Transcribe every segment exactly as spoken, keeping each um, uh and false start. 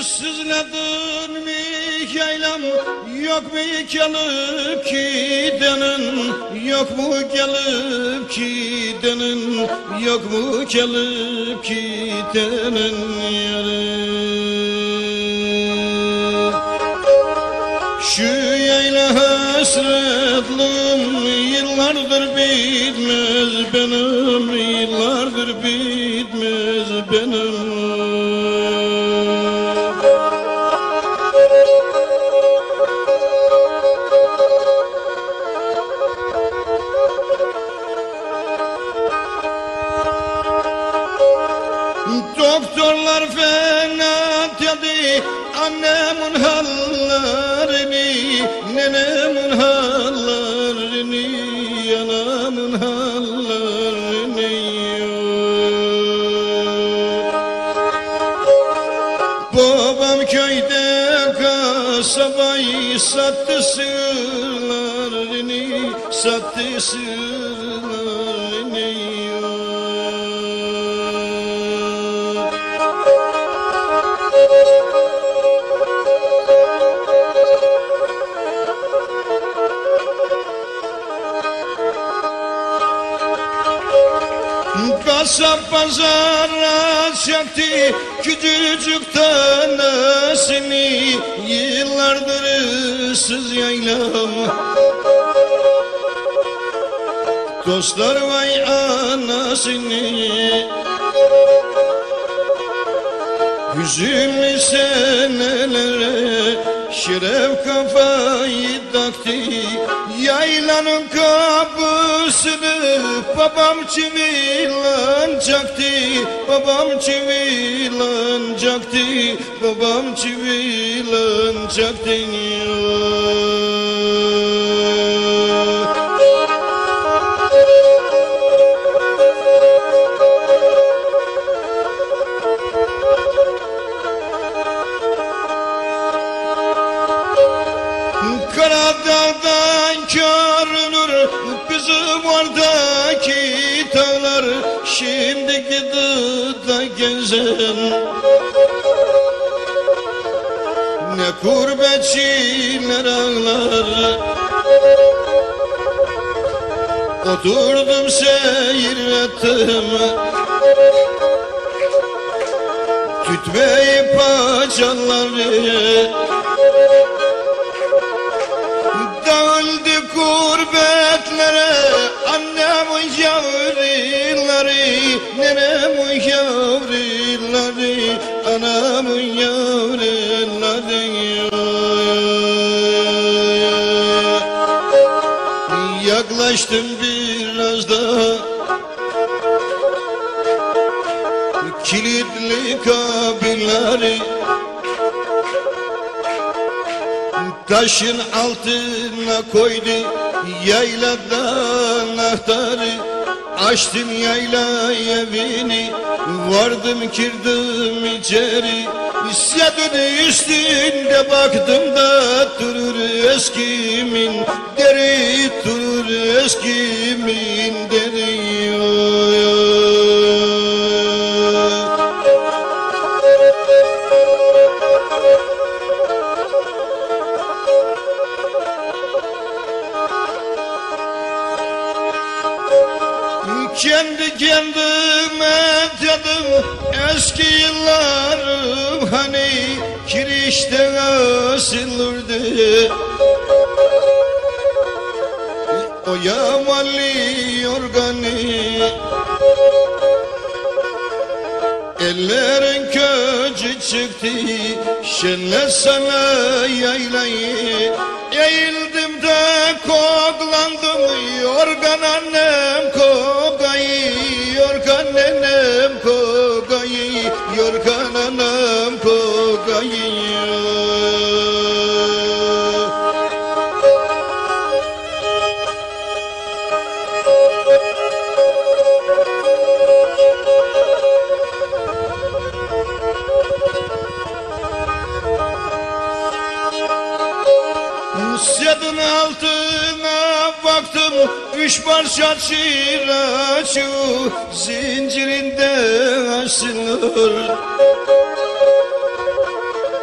Sızladın mı yaylam, yok mu gelip gidenin, yok mu gelip gidenin, yok mu gelip gidenin yarı. Şu yayla hasretlum yıllardır bitmez benim, yıllardır bitmez benim. Doktorlar fena dedi annemin hallerini, nenemin hallerini, anamın hallerini. Babam köyde kasabayı sattı, sığırlarını sattı, sığırlarını. Kasap pazara çekti küçücük tanesini, yıllardır ıssız yaylam. Dostlar vay anasını, hüzünlü senelere şeref kafayı taktı. Yaylanın kapısını babam çivilanacaktı, babam çivilanacaktı, babam çivilanacaktı. Karadağ'dan görünür bizim oradaki dağlar, şimdiki dağda gezen ne gurbetçiler ağlar. Oturdum seyrettim tütmeyi paçaları, dağıldı gurbetlere annemin yavruları, nenemin yavruları, anamın yavruları. Yaklaştım biraz daha kilitli kabirleri, taşın altına koydu yayladan anahtarı. Açtım yayla evini, vardım girdim içeri. Sedin üstünde baktım da durur eskimin deri, durur eskimin deri. Kendi kendime dedim eski yıllarım hani kirişte asılırdı. O yamallı yorganı, ellerin köcü çıktı, şenlet sana yaylayı. Eğildim de koklandım, yorgan annem kokayı, yorgan nenem kokayı, yorgan annem kokayı. Sedin altına baktım, üç parça çiraçı zincirinde asılır.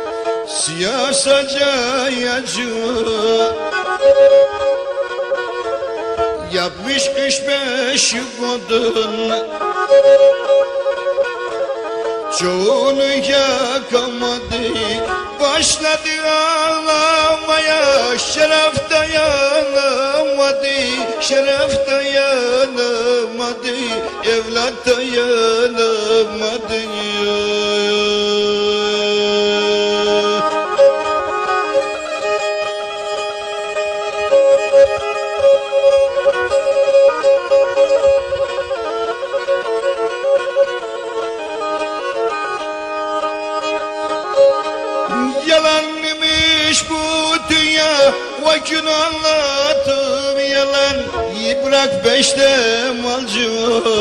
Yasacayacı yapmış üç beş odun, çoğunu yakamadı, başladı ağlamaya. Şeref dayanamadı, şeref dayanamadı, evlat dayanamadı. Yalanmış bu dünya, vakit anlatım yalan. Bırak beşte malcı,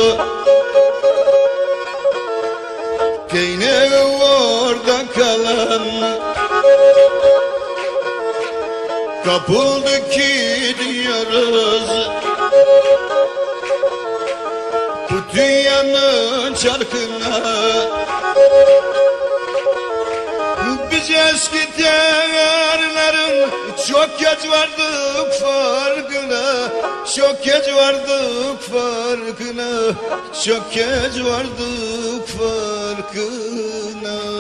peynir orada kalan. Kapıldık gidiyoruz bu dünyanın çarkına. Biz eski değerlerin çok geç vardık farkına, çok geç vardık farkına, çok geç vardık farkına.